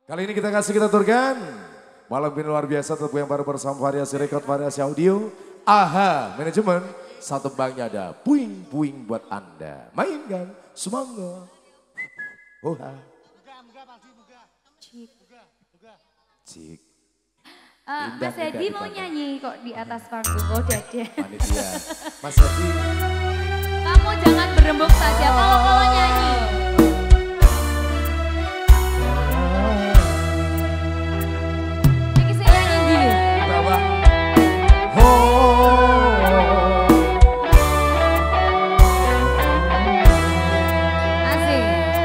Kali ini kita turkan malam ini luar biasa tentu yang baru bersama variasi rekod, variasi audio. AHA Manajemen, satu banknya ada puing-puing buat Anda. Mainkan, semangat. Oha. Cik. Mas Edi mau nyanyi kok di atas panggung, oh dada. Panitia. Mas Edi. Kamu jangan berembuk saja kalau mau nyanyi. Ini saya nyanyi dulu. Bawa. Asik.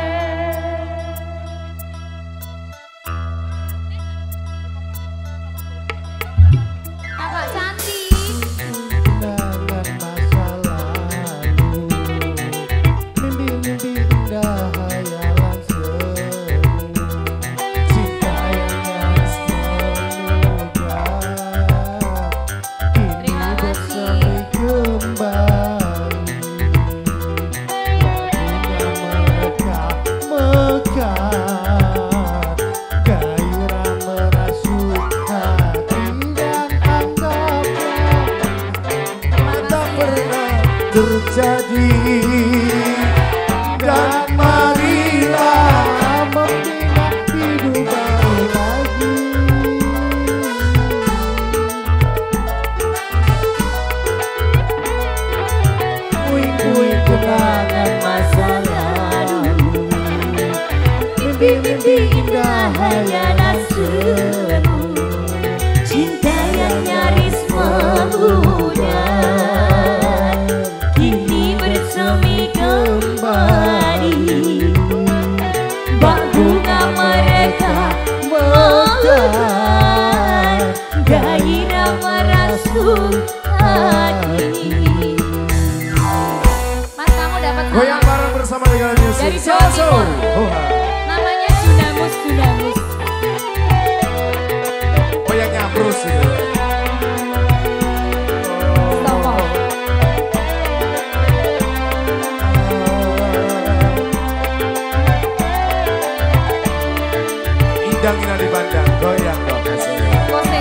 Kakak cantik. Kenangan masa lalu, mimpi-mimpi indah hayalan semu, cinta yang nyaris menugah, kini Terima kasih. bersemi kembali. Waktunya mereka mekar, gairah merasuk hati dan anggaplah tak pernah terjadi. Dan marilah membina hidup baru lagi. Puing-puing kenangan masa lalu, mimpi-mimpi indah hayalan semu, Cinta yang nyaris memudar, kini bersemi kembali. Bak bunga mereka mekar, gairah merasuk hati. Mas, kamu dapat Goyang bareng bersama dengan musik. Dari Jawa Timur. Oha. namanya Junamus. Goyangnya terus gitu. Tomo. Indang ina di bandang, goyang dong hasilnya. Kose.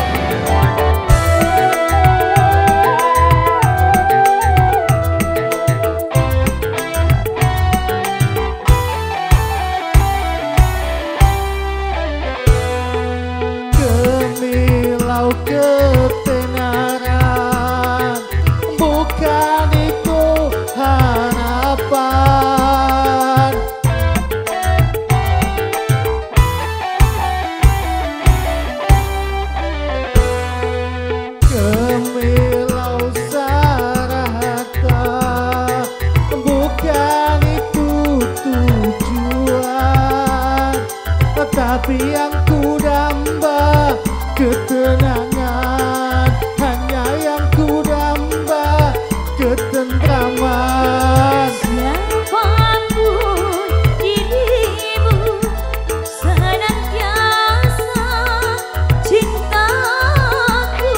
Gemilau ketenaran, bukan itu harapan. Gemilau sarata, bukan itu tujuan. Tetapi yang ku damba ketenangan, hanya yang ku damba ketentraman. Siapapun dirimu, senantiasa cintaku.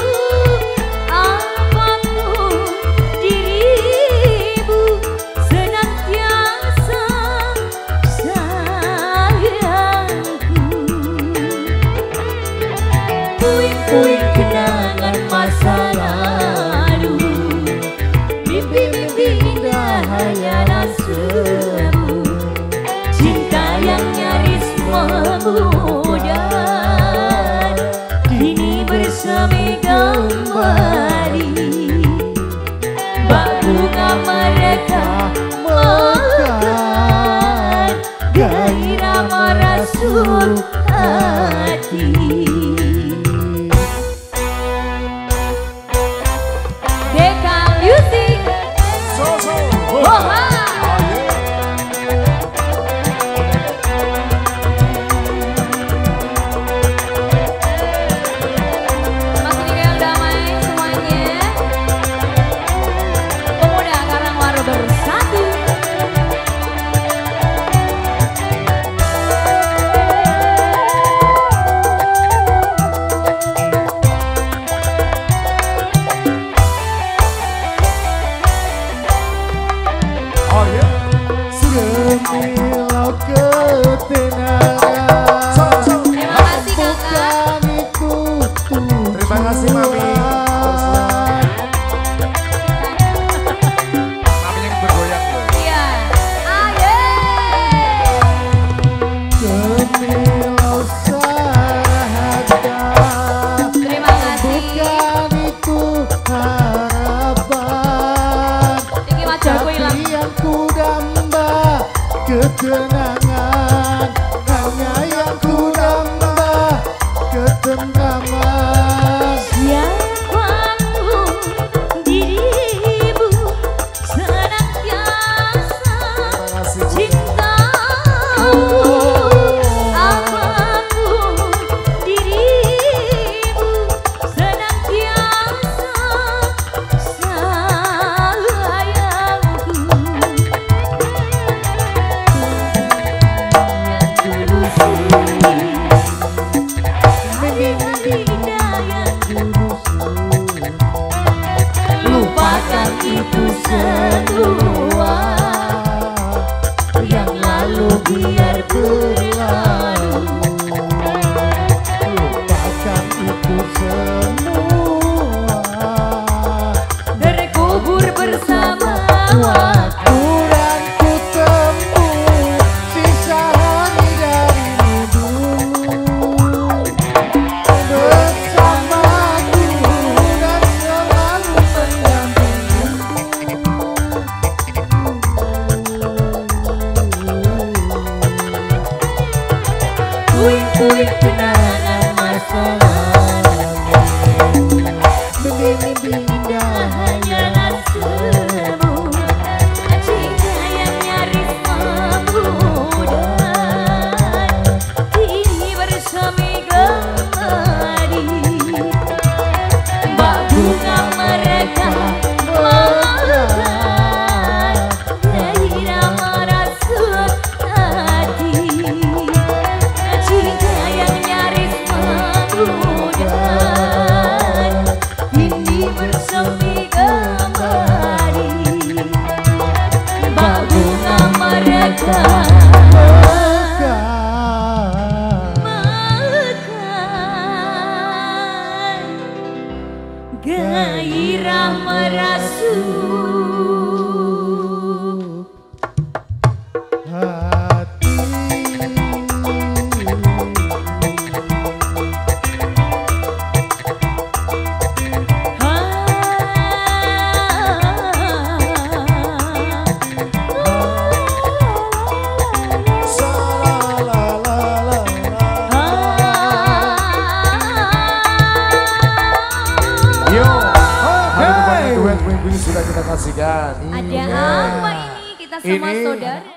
Apapun dirimu, senantiasa sayangku. Puing-puing kenangan masa lalu, mimpi-mimpi indah hayalan semu, cinta yang nyaris memudar, kini bersemi kembali. Bak bunga mereka mekar, gairah merasuk hati. Deka Music. So. Oha. Mas ini yang damai semuanya. Pemuda Karangwaru bersatu. Hari-hari indah yang lupakan itu semua, yang lalu biar berlalu. Lupakan itu semua, Terkubur bersama waktu dan ku temui sisa hari darimu dulu. Bersamaku dan selalu puing-puing kenangan masa lalu. mimpi-mimpi indah Hanyalah semu, cinta yang nyaris memudar, kini bersemi gemadi. Bak bunga mereka mekar, gairah merasuk hati. Cinta yang nyaris memudar, kini bersemi kembali. Bak bunga mereka mekar, gairah merasuk hati. Sudah kita kasihkan. Ada apa ini? Kita semua Ini saudara.